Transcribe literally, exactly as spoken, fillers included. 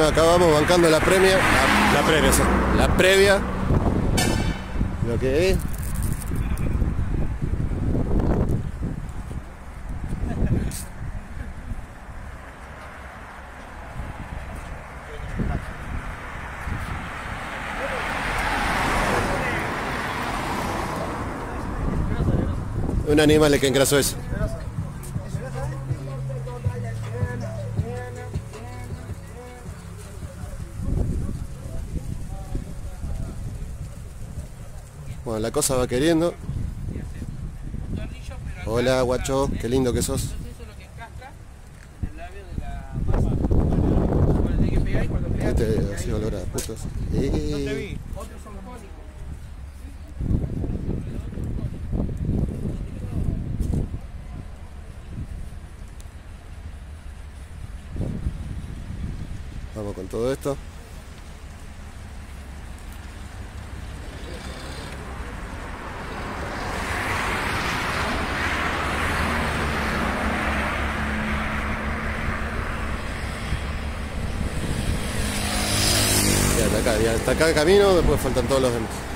Bueno, acá vamos bancando la premia. La, La previa, sí. la previa. Lo que es. Un animal que engrasó eso. Bueno, la cosa va queriendo. Hola, guacho, qué lindo que sos. Este así olor a putos. Eh. Vamos con todo esto. Y hasta acá, y hasta acá el camino, después faltan todos los demás.